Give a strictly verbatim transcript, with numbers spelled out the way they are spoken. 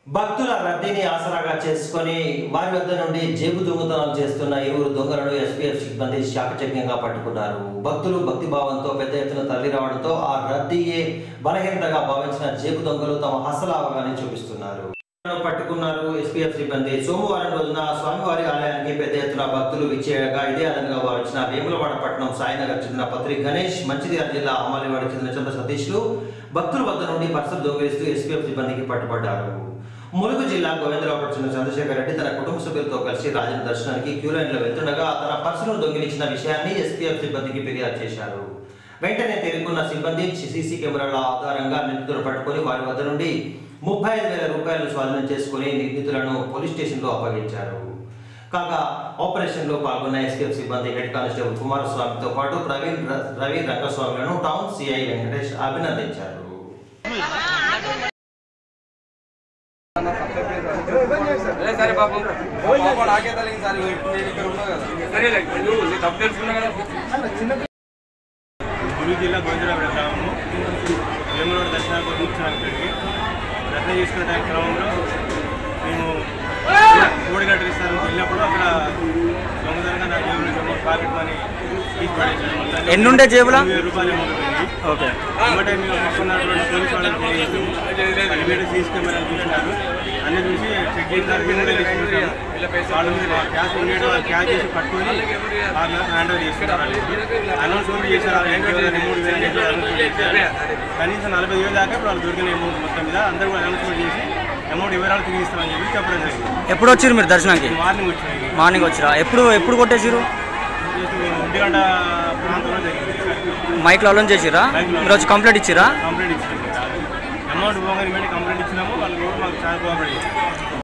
భక్తుల రద్దీని ఆసరాగా చేసుకొని వారి వద్ద నుండి జేబు దొంగతనాలు చేస్తున్న ఇరువురు దొంగలను ఎస్పీఎఫ్ సిబ్బంది శాకచక్యంగా పట్టుకున్నారు. భక్తులు భక్తిభావంతో పెద్ద ఎత్తున తరలి రావడంతో ఆ రద్దీయే బలహీనతగా భావించిన జేబు దొంగలు తమ అసలు అవగాహన చూపిస్తున్నారు. పట్టుకున్నారు ఎస్పీఎఫ్ సిబ్బంది. సోమవారం రోజున స్వామివారి ఆలయానికి పెద్ద ఎత్తున భక్తులు విచ్చేయగా ఇదే అదనంగా భావించిన వేములవాడ పట్టణం సాయినగర్ చెందిన పత్రి గణేష్, మంచిర్యాల జిల్లా అమలివాడ చెందిన చంద్ర సతీష్లు భక్తుల వద్ద నుండి పర్సులు దొంగిలిస్తూ ఎస్పీఎఫ్ సిబ్బందికి పట్టుబడ్డారు. ములుగు జిల్లా గోవిందరావుపేట చెందిన చంద్రశేఖర్ రెడ్డి తన కుటుంబ సభ్యులతో కలిసి రాజన దర్శనానికి క్యూ లైన్లో వెళ్తుండగా తన పర్సును దొంగిలించిన విషయాన్ని ఎస్పీఎఫ్ సిబ్బందికి ఫిర్యాదు చేశారు. వెంటనే తేరుకున్న సిబ్బంది సీసీ కెమెరాల ఆధారంగా నిందితులను పట్టుకుని వారి వద్ద నుండి ముప్పై ఐదు వేల రూపాయలను స్వాధీనం చేసుకుని నిందితులను పోలీస్ స్టేషన్లో అప్పగించారు. కాగా ఆపరేషన్లో పాల్గొన్న ఎస్పీఎఫ్ సిబ్బంది హెడ్ కానిస్టేబుల్ కుమారస్వామితో పాటు ప్రవీణ్ రవి రంగస్వామిలను టౌన్ సిఐ వెంకటేష్ అభినందించారు. సరే బాబు నాకే తల్లి సార్ నేను ఇక్కడ ఉన్నా కదా సరే నువ్వు తప్పు తెలుసుకున్నా కదా. ములుగు జిల్లా గోవిందరావుపేట గ్రామము వేములవాడ దర్శనానికి కూర్చోడానికి దర్శనం చేసుకునే టైం క్రమంలో మేము కోడిగడ్డ రిసార్ట్కి వెళ్ళినప్పుడు అక్కడ దొంగతనంగా నా జేబులో పాకెట్ మనీ తీసి పడేసాను. ఎన్నుండే జేబులో వేల రూపాయలు అమౌంట్ పోయింది. ఓకే వెంబటే మేము పట్టుకున్నటువంటి పోలీసు వాళ్ళకి తెలియజేసాము. ఇమీడియట్ సీసీ కెమెరాలు చూసినారు. అన్ని చూసి చెక్ చేసినారు. వాళ్ళ మీద క్యాష్ ఉండేది వాళ్ళు క్యాష్ చేసి పట్టుకొని వాళ్ళు హ్యాండ్ ఓవర్ చేస్తున్నారు. అనౌన్స్మెంట్ చేశారు. మూడు వేల అనౌన్స్మెంట్ చేశారు. కనీసం నలభై వేలు దాకా వాళ్ళు దొరికిన అమౌంట్ మొత్తం మీద అందరూ కూడా అనౌన్స్మెంట్ చేసి అమౌంట్ వివరాలు తిరిగి ఇస్తామని చెప్పి చెప్పడం జరిగింది. ఎప్పుడు వచ్చారు మీరు దర్శనానికి? మార్నింగ్ వచ్చినాయి. మార్నింగ్ వచ్చిరా? ఎప్పుడు ఎప్పుడు కొట్టేసారు? ఒంటి గంట ప్రాంతంలో జరిగింది. మైక్లో అలౌన్ చేసిరా? మీరు వచ్చి కంప్లైంట్ ఇచ్చిరా? కంప్లైంట్ ఇచ్చినాము. అమౌంట్ పోగానే కంప్లైంట్ ఇచ్చినాము. వాళ్ళు మాకు చాలా కోఆపరేట్ చేశారు.